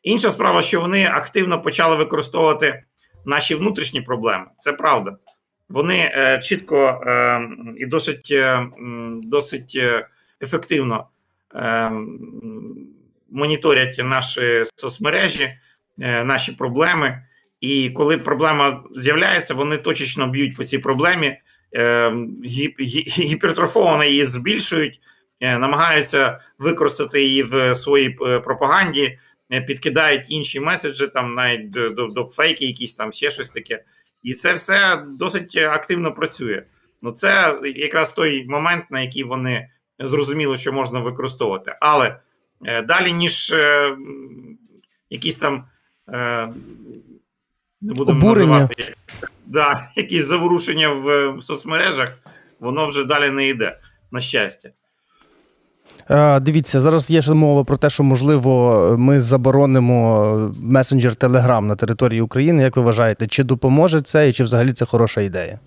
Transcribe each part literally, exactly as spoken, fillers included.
Інша справа, що вони активно почали використовувати наші внутрішні проблеми. Це правда. Вони е, чітко е, і досить, е, досить е, ефективно е, моніторять наші соцмережі, е, наші проблеми. І коли проблема з'являється, вони точечно б'ють по цій проблемі, е, гіп, гіпертрофовано її збільшують, е, намагаються використати її в своїй пропаганді, е, підкидають інші меседжі, там навіть до, до, до фейки якісь, там ще щось таке. І це все досить активно працює. Ну, це якраз той момент, на який вони зрозуміли, що можна використовувати. Але е, далі, ніж е, якісь там, е, не будемо обурення. називати, да, якісь заворушення в, в соцмережах, воно вже далі не йде, на щастя. А, дивіться, зараз є ж мова про те, що, можливо, ми заборонимо месенджер Telegram на території України. Як ви вважаєте, чи допоможе це і чи взагалі це хороша ідея?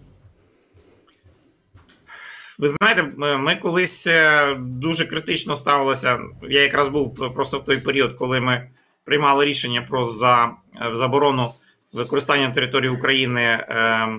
Ви знаєте, ми колись дуже критично ставилися, я якраз був просто в той період, коли ми приймали рішення про за, заборону використання на території України е,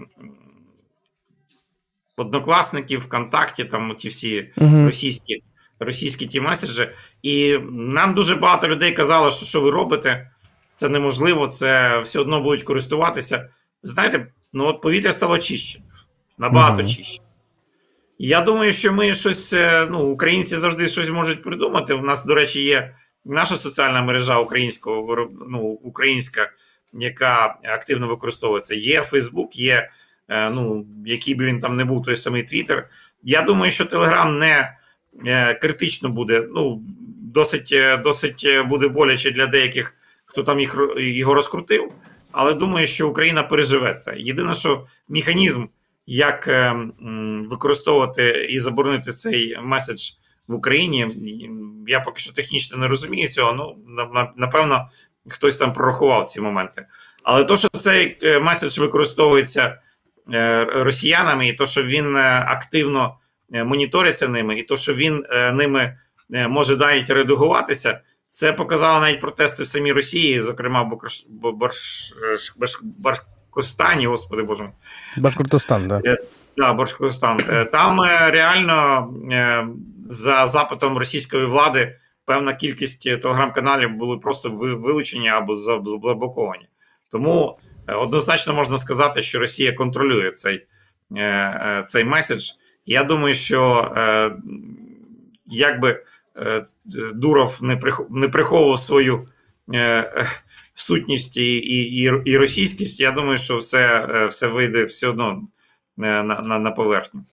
однокласників, ВКонтакті, там ті всі uh-huh. російські, російські ті меседжі. І нам дуже багато людей казали, що що ви робите, це неможливо, це все одно будуть користуватися. Знаєте, ну от повітря стало чище, набагато uh-huh. чище. Я думаю, що ми щось, ну, українці завжди щось можуть придумати. У нас, до речі, є наша соціальна мережа українського, ну, українська, яка активно використовується. Є Фейсбук, є, ну, який би він там не був, той самий Твіттер. Я думаю, що Телеграм не критично буде, ну, досить, досить буде боляче для деяких, хто там їх, його розкрутив, але думаю, що Україна переживе це. Єдине, що механізм, як е, використовувати і заборонити цей меседж в Україні, я поки що технічно не розумію цього, ну, напевно, хтось там прорахував ці моменти. Але то, що цей меседж використовується е, росіянами, і то, що він активно моніториться ними, і то, що він е, ними може навіть редагуватися, це показало навіть протести в самій Росії, зокрема в Барш... Барш... Барш... Башкортостані, господи боже. Башкортостан, да. Так, да, Башкортостан. Там реально за запитом російської влади певна кількість телеграм-каналів були просто вилучені або заблоковані. Тому однозначно можна сказати, що Росія контролює цей, цей меседж. Я думаю, що якби Дуров не приховував свою сутність і, і, і російськість, я думаю, що все, все вийде все одно на, на, на поверхню.